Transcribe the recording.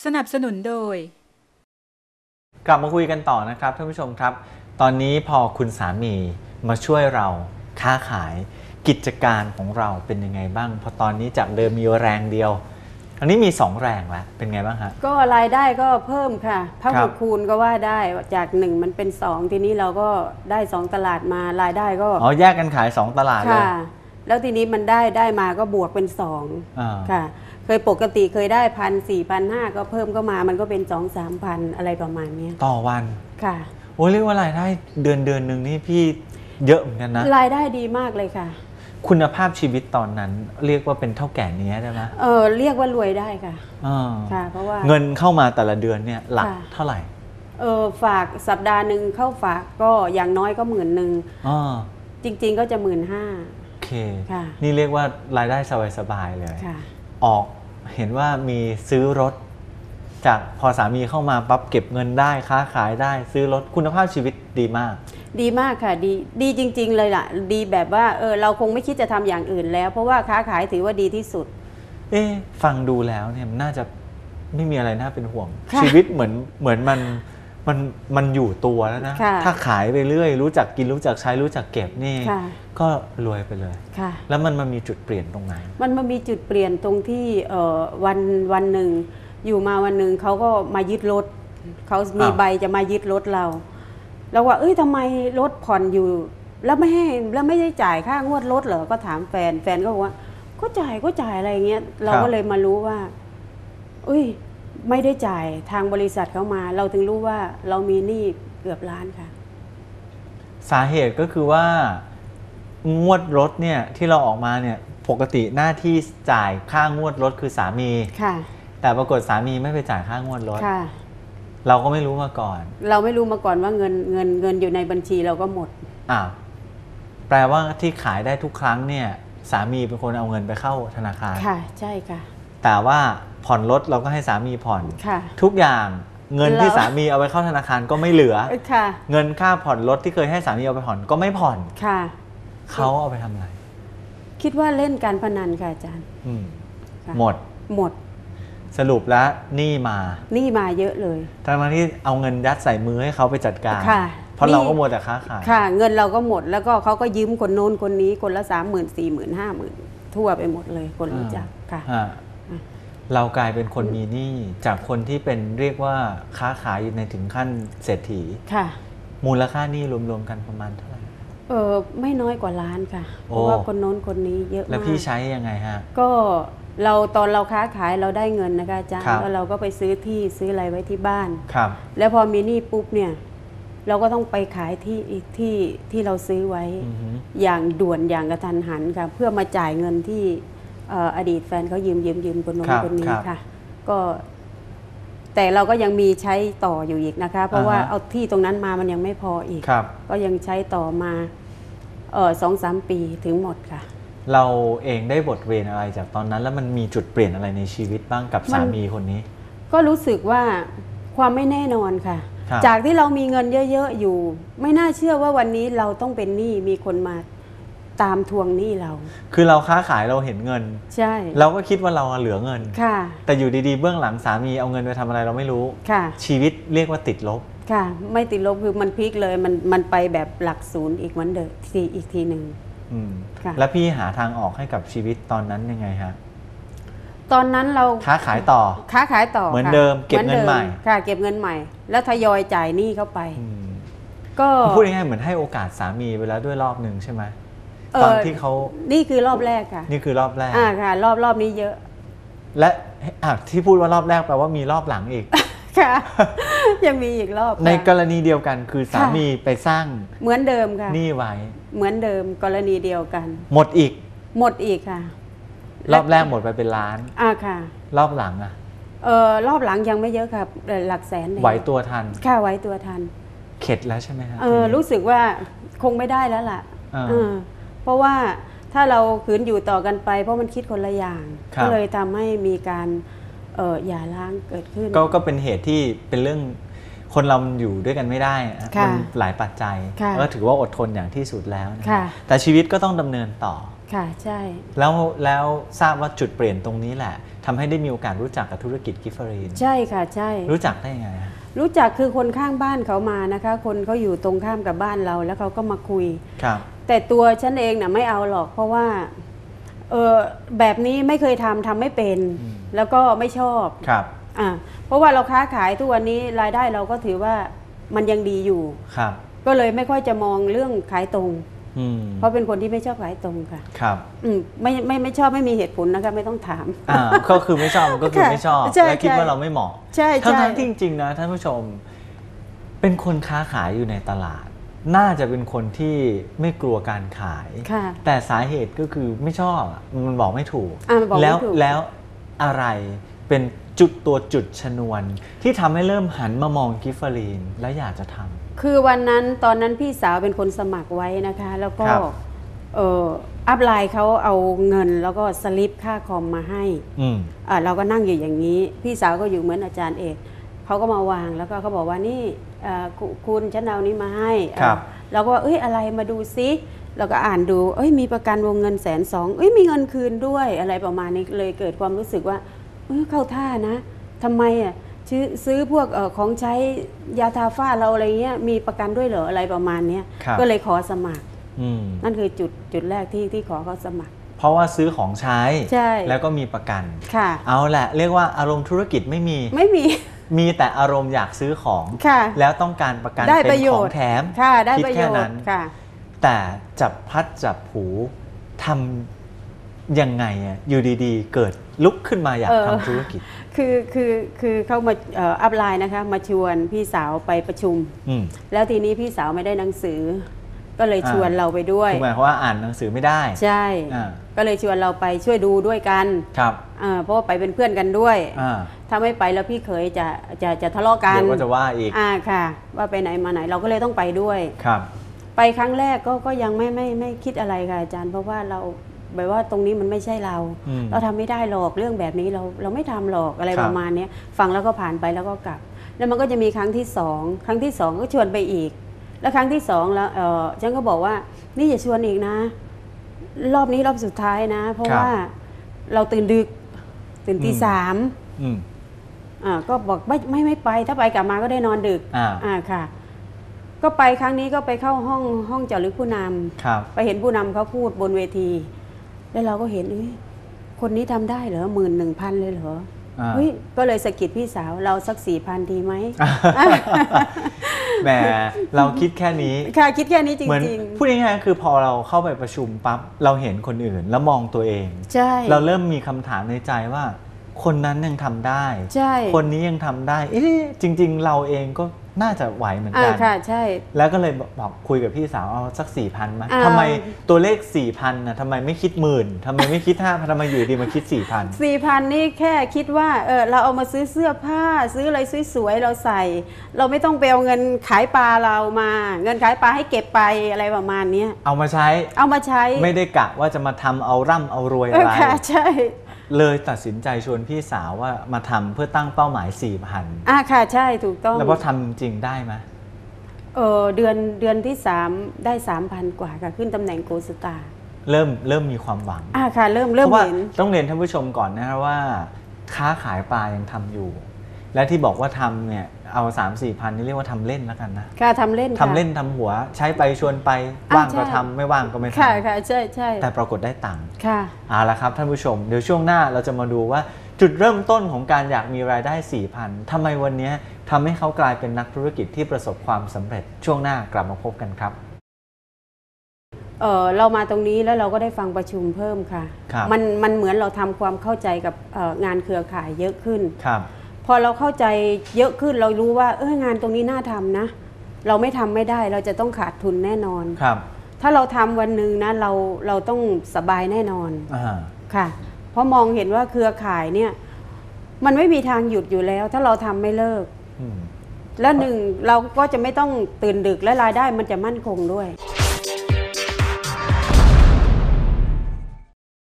สนับสนุนโดยกลับมาคุยกันต่อนะครับท่านผู้ชมครับตอนนี้พอคุณสามีมาช่วยเราค้าขายกิจการของเราเป็นยังไงบ้างพอตอนนี้จากเดิมมีแรงเดียวอันนี้มี2แรงแล้วเป็นไงบ้างฮะก็รายได้ก็เพิ่มค่ะถ้าบวกคูณก็ว่าได้จาก1มันเป็น2ทีนี้เราก็ได้2ตลาดมารายได้ก็แยกกันขาย2ตลาดเลยค่ะแล้วทีนี้มันได้มาก็บวกเป็น2ค่ะเคยปกติเคยได้1,400-1,500ก็เพิ่มก็มามันก็เป็น2-3,000อะไรประมาณนี้ต่อวันค่ะโอ้เรียกว่ารายได้เดือนนึงนี่พี่เยอะเหมือนกันนะรายได้ดีมากเลยค่ะคุณภาพชีวิตตอนนั้นเรียกว่าเป็นเท่าแก่เนี้ยได้ไหมเรียกว่ารวยได้ค่ะค่ะเพราะว่าเงินเข้ามาแต่ละเดือนเนี่ยหลักเท่าไหร่ฝากสัปดาห์หนึ่งเข้าฝากก็อย่างน้อยก็10,000จริงๆก็จะ15,000 โอเคนี่เรียกว่ารายได้สบายๆเลยออกเห็นว่ามีซื้อรถจากพอสามีเข้ามาปั๊บเก็บเงินได้ค้าขายได้ซื้อรถคุณภาพชีวิตดีมากค่ะดีจริงๆเลยล่ะดีแบบว่าเราคงไม่คิดจะทำอย่างอื่นแล้วเพราะว่าค้าขายถือว่าดีที่สุดฟังดูแล้วเนี่ยน่าจะไม่มีอะไรน่าเป็นห่วงชีวิตเหมือนมันอยู่ตัวแล้วนะถ้าขายไปเรื่อยรู้จักกินรู้จักใช้รู้จักเก็บนี่ก็รวยไปเลยแล้วมันมีจุดเปลี่ยนตรงไหนมันมีจุดเปลี่ยนตรงที่วันหนึ่งอยู่มาวันหนึ่งเขาก็มายึดรถเขามีใบจะมายึดรถเราว่าทำไมรถผ่อนอยู่แล้วไม่ได้จ่ายค่างวดรถเหรอก็ถามแฟนก็บอกว่าก็จ่ายอะไรเงี้ยเราก็เลยมารู้ว่าไม่ได้จ่ายทางบริษัทเขามาเราถึงรู้ว่าเรามีหนี้เกือบล้านค่ะสาเหตุก็คือว่างวดรถเนี่ยที่เราออกมาเนี่ยปกติหน้าที่จ่ายค่างวดรถคือสามีค่ะแต่ปรากฏสามีไม่ไปจ่ายค่างวดรถเราก็ไม่รู้มาก่อนเราไม่รู้มาก่อนว่าเงินอยู่ในบัญชีเราก็หมดแปลว่าที่ขายได้ทุกครั้งเนี่ยสามีเป็นคนเอาเงินไปเข้าธนาคารค่ะใช่ค่ะแต่ว่าผ่อนรถเราก็ให้สามีผ่อนทุกอย่างเงินที่สามีเอาไปเข้าธนาคารก็ไม่เหลือเงินค่าผ่อนรถที่เคยให้สามีเอาไปผ่อนก็ไม่ผ่อนเขาเอาไปทำอะไรคิดว่าเล่นการพนันค่ะอาจารย์หมดสรุปแล้วหนี้มาเยอะเลยทั้งที่เอาเงินยัดใส่มือให้เขาไปจัดการเพราะเราก็หมดแต่ค้าขายเงินเราก็หมดแล้วก็เขาก็ยืมคนโน้นคนนี้คนละ30,000 40,000 50,000ทั่วไปหมดเลยคนรู้จักค่ะเรากลายเป็นคนมีหนี้จากคนที่เป็นเรียกว่าค้าขายในถึงขั้นเศรษฐีมูลค่าหนี้รวมๆกันประมาณเท่าไหร่ไม่น้อยกว่าล้านค่ะเพราะว่าคนโน้นคนนี้เยอะมากแล้วพี่ใช้ยังไงฮะก็ตอนเราค้าขายเราได้เงินนะคะอาจารย์แล้วเราก็ไปซื้อที่ซื้ออะไรไว้ที่บ้านแล้วพอมีหนี้ปุ๊บเนี่ยเราก็ต้องไปขายที่เราซื้อไว้อย่างด่วนอย่างกระทันหันค่ะเพื่อมาจ่ายเงินที่อดีตแฟนเขายืมคนโน้นคนนี้ค่ะก็แต่เราก็ยังมีใช้ต่ออยู่อีกนะคะเพราะว่าเอาที่ตรงนั้นมามันยังไม่พออีกก็ยังใช้ต่อมา2-3 ปีถึงหมดค่ะเราเองได้บทเรียนอะไรจากตอนนั้นแล้วมันมีจุดเปลี่ยนอะไรในชีวิตบ้างกับสามีคนนี้ก็รู้สึกว่าความไม่แน่นอนค่ะจากที่เรามีเงินเยอะๆอยู่ไม่น่าเชื่อว่าวันนี้เราต้องเป็นหนี้มีคนมาตามทวงหนี้เราคือเราค้าขายเราเห็นเงินใช่เราก็คิดว่าเราเหลือเงินค่ะแต่อยู่ดีๆเบื้องหลังสามีเอาเงินไปทำอะไรเราไม่รู้ค่ะชีวิตเรียกว่าติดลบค่ะไม่ติดลบคือมันพลิกเลยมันไปแบบหลักศูนย์อีกวันเดิมอีกทีหนึ่งแล้วพี่หาทางออกให้กับชีวิตตอนนั้นยังไงฮะตอนนั้นเราค้าขายต่อเหมือนเดิมเก็บเงินใหม่ค่ะเก็บเงินใหม่แล้วทยอยจ่ายหนี้เข้าไปก็พูดง่ายๆเหมือนให้โอกาสสามีไปแล้วด้วยรอบหนึ่งใช่ไหมตอนที่เขานี่คือรอบแรกค่ะนี่คือรอบแรกค่ะรอบนี้เยอะและที่พูดว่ารอบแรกแปลว่ามีรอบหลังอีกค่ะยังมีอีกรอบในกรณีเดียวกันคือสามีไปสร้างเหมือนเดิมค่ะหนี้ไว้เหมือนเดิมกรณีเดียวกันหมดอีกค่ะรอบแรกหมดไปเป็นล้านค่ะรอบหลังรอบหลังยังไม่เยอะค่ะหลักแสนไหวตัวทันค่ะไหวตัวทันเข็ดแล้วใช่ไหมครับรู้สึกว่าคงไม่ได้แล้วล่ะเพราะว่าถ้าเราขืนอยู่ต่อกันไปเพราะมันคิดคนละอย่างก็เลยทำให้มีการหย่าร้างเกิดขึ้นก็เป็นเหตุที่เป็นเรื่องคนเราอยู่ด้วยกันไม่ได้มันหลายปัจจัยก็ถือว่าอดทนอย่างที่สุดแล้วนะแต่ชีวิตก็ต้องดำเนินต่อค่ะใช่แล้วทราบว่าจุดเปลี่ยนตรงนี้แหละทำให้ได้มีโอกาสรู้จักกับธุรกิจกิฟเฟอรีนใช่ค่ะใช่รู้จักได้ไงรู้จักคือคนข้างบ้านเขามานะคะคนเขาอยู่ตรงข้ามกับบ้านเราแล้วเขาก็มาคุยครับแต่ตัวฉันเองน่ะไม่เอาหรอกเพราะว่าแบบนี้ไม่เคยทำไม่เป็นแล้วก็ไม่ชอบครับเพราะว่าเราค้าขายทุกวันนี้รายได้เราก็ถือว่ามันยังดีอยู่ครับก็เลยไม่ค่อยจะมองเรื่องขายตรงเพราะเป็นคนที่ไม่ชอบขายตรงค่ะครับไม่ชอบไม่มีเหตุผลนะคะไม่ต้องถามก็คือไม่ชอบก็คือไม่ชอบและคิดว่าเราไม่เหมาะใช่ทั้งที่จริงๆนะท่านผู้ชมเป็นคนค้าขายอยู่ในตลาดน่าจะเป็นคนที่ไม่กลัวการขายแต่สาเหตุก็คือไม่ชอบมันบอกไม่ถูกแล้วอะไรเป็นจุดชนวนที่ทำให้เริ่มหันมามองกิฟเฟอรีนและอยากจะทำคือวันนั้นตอนนั้นพี่สาวเป็นคนสมัครไว้นะคะแล้วก็อัพไลน์เขาเอาเงินแล้วก็สลิปค่าคอมมาให้เราก็นั่งอยู่อย่างนี้พี่สาวก็อยู่เหมือนอาจารย์เอกเขาก็มาวางแล้วก็เขาบอกว่านี่คุณฉันเอานี้มาให้เราก็อะไรมาดูซิเราก็อ่านดูมีประกันวงเงิน120,000มีเงินคืนด้วยอะไรประมาณนี้เลยเกิดความรู้สึกว่าเข้าท่านะทำไมซื้อพวกของใช้ยาทาฝ้าเราอะไรเงี้ยมีประกันด้วยเหรออะไรประมาณนี้ก็เลยขอสมัครนั่นคือจุดแรกที่ขอเขาสมัครเพราะว่าซื้อของใช้แล้วก็มีประกันเอาแหละเรียกว่าอารมณ์ธุรกิจไม่มีแต่อารมณ์อยากซื้อของแล้วต้องการประกันเป็นของแถมคิดแค่นั้นแต่จับพัดจับผูทำยังไงอยู่ดีๆเกิดลุกขึ้นมาอยากทำธุรกิจคือเขามาอัพไลน์นะคะมาชวนพี่สาวไปประชุมแล้วทีนี้พี่สาวไม่ได้หนังสือก็เลยชวนเราไปด้วยหมายความว่าอ่านหนังสือไม่ได้ใช่ก็เลยชวนเราไปช่วยดูด้วยกันครับเพราะว่าไปเป็นเพื่อนกันด้วยถ้าไม่ไปแล้วพี่เคยจะทะเลาะกันเดี๋ยวก็จะว่าอีกค่ะว่าไปไหนมาไหนเราก็เลยต้องไปด้วยครับไปครั้งแรกก็ยังไม่คิดอะไรค่ะอาจารย์เพราะว่าเราแบบว่าตรงนี้มันไม่ใช่เราทำไม่ได้หรอกเรื่องแบบนี้เราไม่ทำหรอกอะไรประมาณนี้ฟังแล้วก็ผ่านไปแล้วก็กลับแล้วมันก็จะมีครั้งที่สองก็ชวนไปอีกแล้วครั้งที่สองแล้วฉันก็บอกว่านี่อย่าชวนอีกนะรอบนี้รอบสุดท้ายนะเพราะว่าเราตื่นดึกตื่นตี 3ก็บอกไม่ไปถ้าไปกลับมาก็ได้นอนดึกค่ะก็ไปครั้งนี้ก็ไปเข้าห้องเจาะลึกผู้นำไปเห็นผู้นำเขาพูดบนเวทีแล้วเราก็เห็นคนนี้ทำได้เหรอ11,000เลยเหรอก็เลยสะกิดพี่สาวเราสัก 4,000 ดีไหมแหมเราคิดแค่นี้ค่ะคิดแค่นี้จริงๆพูดง่ายๆคือพอเราเข้าไปประชุมปั๊บเราเห็นคนอื่นแล้วมองตัวเองใช่เราเริ่มมีคำถามในใจว่าคนนั้นยังทำได้ใช่คนนี้ยังทำได้จริงๆเราเองก็น่าจะไหวเหมือนกันค่ะใช่แล้วก็เลยบอกคุยกับพี่สาวเอาสัก 4,000 มั้ยทำไมตัวเลข 4,000 นะทำไมไม่คิดหมื่นทำไมไม่คิด 5,000 ทำไมอยู่ดีมาคิด 4,000 นี่แค่คิดว่าเราเอามาซื้อเสื้อผ้าซื้ออะไรสวยๆเราใส่เราไม่ต้องไปเอาเงินขายปลาเรามาเงินขายปลาให้เก็บไปอะไรประมาณนี้เอามาใช้ไม่ได้กะว่าจะมาทำเอาร่ำเอารวยอะไรค่ะใช่เลยตัดสินใจชวนพี่สาวว่ามาทำเพื่อตั้งเป้าหมาย 4,000 ค่ะใช่ถูกต้องแล้วพอทำจริงได้ไหมเดือนที่3ได้ 3,000 กว่าค่ะขึ้นตำแหน่งโกสตาร์เริ่มมีความหวังค่ะเริ่มเห็นต้องเรียนท่านผู้ชมก่อนนะว่าค้าขายปลายังทำอยู่และที่บอกว่าทำเนี่ยเอา 3-4 พันนี่เรียกว่าทำเล่นแล้วกันนะค่ะทำเล่นทำหัวใช้ไปชวนไปว่างก็ทำไม่ว่างก็ไม่ทำค่ะใช่แต่ปรากฏได้ตังค์ค่ะเอาละครับท่านผู้ชมเดี๋ยวช่วงหน้าเราจะมาดูว่าจุดเริ่มต้นของการอยากมีรายได้ 4,000 ทำไมวันนี้ทำให้เขากลายเป็นนักธุรกิจที่ประสบความสำเร็จช่วงหน้ากลับมาพบกันครับเรามาตรงนี้แล้วเราก็ได้ฟังประชุมเพิ่มค่ะมันเหมือนเราทำความเข้าใจกับงานเครือข่ายเยอะขึ้นพอเราเข้าใจเยอะขึ้นเรารู้ว่างานตรงนี้น่าทำนะเราไม่ทำไม่ได้เราจะต้องขาดทุนแน่นอนถ้าเราทำวันหนึ่งนะเราต้องสบายแน่นอนค่ะเพราะมองเห็นว่าเครือข่ายเนี่ยมันไม่มีทางหยุดอยู่แล้วถ้าเราทำไม่เลิกและหนึ่งเราก็จะไม่ต้องตื่นดึกและรายได้มันจะมั่นคงด้วย